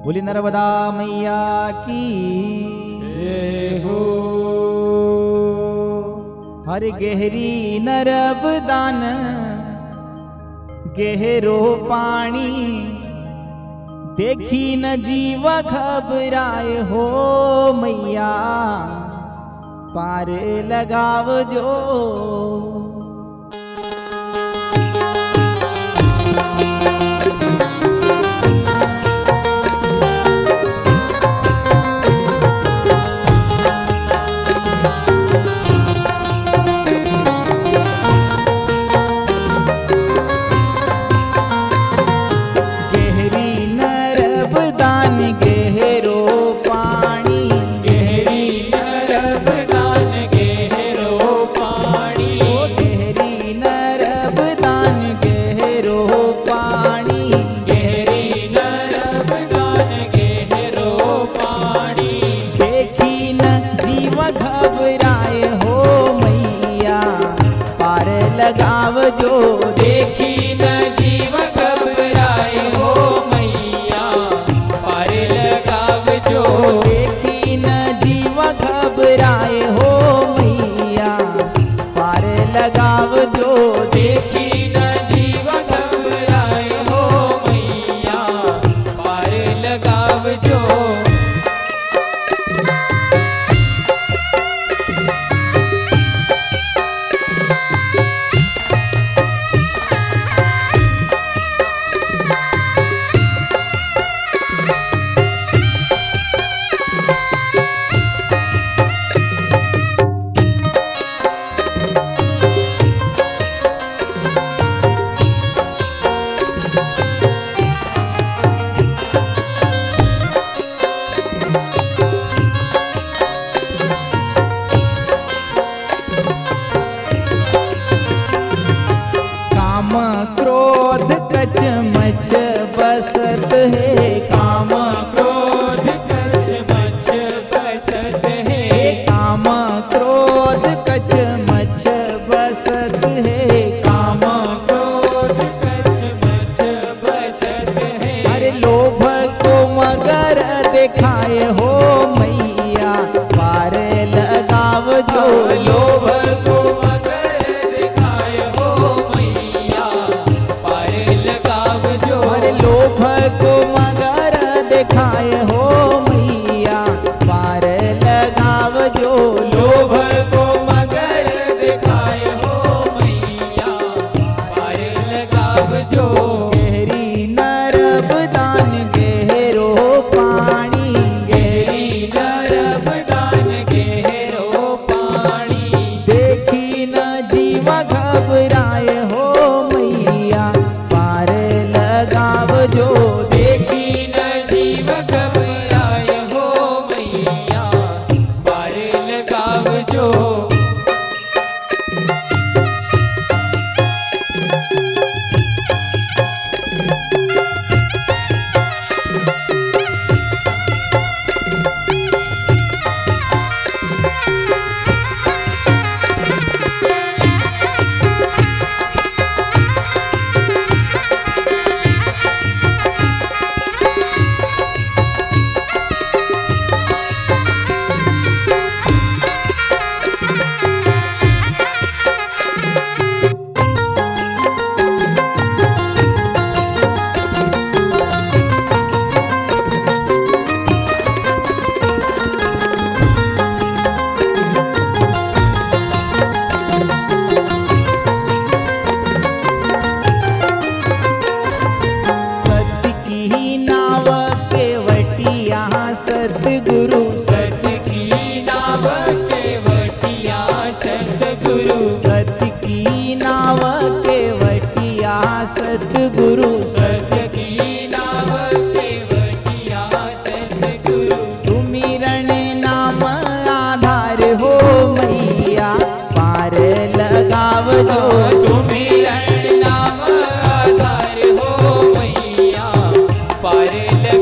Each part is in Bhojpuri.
बोली नर्मदा मैया की जय हो। हर गहरी नर्मदान गहरो पानी देखी न जीव घबराए हो मैया पार लगावजो। लगावजो देखी न जीव घबराए हो मैया पार लगावजो। देखी न जीव घबराए हो मैया पार लगावजो। देखी न जीव घबराए हो मैया पार लगावजो। क्रोध कच मच बसत है। काम क्रोध कच मच बसत है। काम क्रोध कच मच बसत है। काम क्रोध कच मच बसत है। अरे लोभ को मगर दिखाए हो मैया पार लगावजो। लोभ को मगर दिखाए हो मैया पार लगावजो। अरे लोभ को मगर दिखाए हो मैया पार लगावजो। लोभ को मगर दिखाए हो मैया पार लगावजो। गहरी नर्मदान गहरो पानी गहरी नर्मदान गहरो पानी देखी न जीव घबराए हो मैया पार लगावजो। देखी न जीव घबराए हो मैया पार लगावजो। सतगुरु सत की नाव केवटिया सतगुरु सत की नाव केवटिया सतगुरु सत की नाव केवटिया सतगुरु सुमिरन नाम आधार हो मैया पार लगावजो। सुमिरन नाम आधार हो मैया पार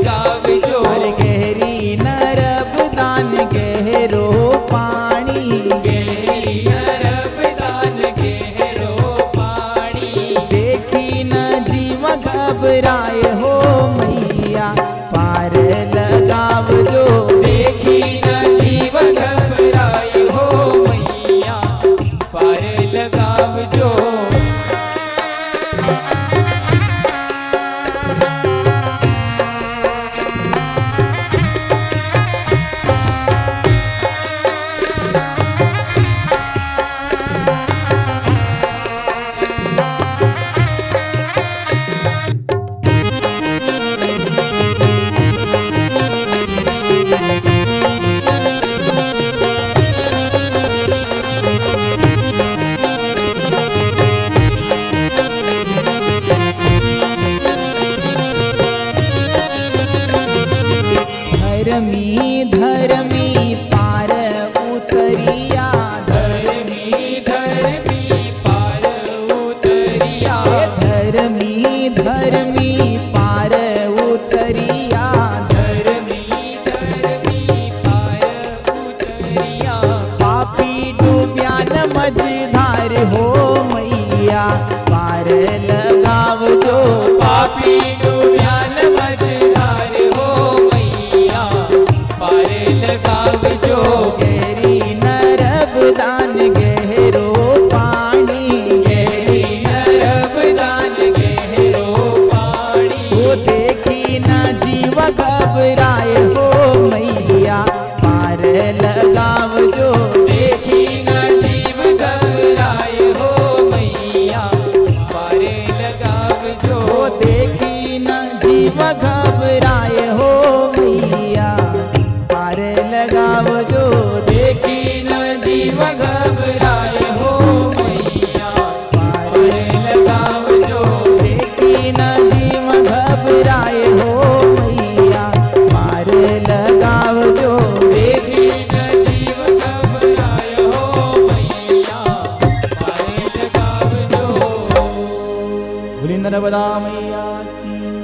धर्मी धर्मी पार उतरिया, धर्मी धर्मी पार उतरिया, धर्मी धर्मी पार उतरिया, धर्मी धर्मी पार उतरिया। पापी डूब्या न मझधार हो मैया पार लगावजो, पापी डूब्या न मझधार हो मैया पार लगावजो। गहरी नरबदान गहरो पानी, गहरी नरबदान गहरो पानी, वो देखी न जीव घबराए हो मैया पार लगावजो, देखी न जीव घबराए हो मैया पार लगावजो। वो देखी न जीव घबराए हो मैया पार लगावजो, देखी न जीव घबराए हो मैया पार लगावजो। देखी न जीव घबराए हो मैया पार लगावजो, देखी न जीव घबराए हो मैया पार लगावजो। बोली नर्मदा मैया की।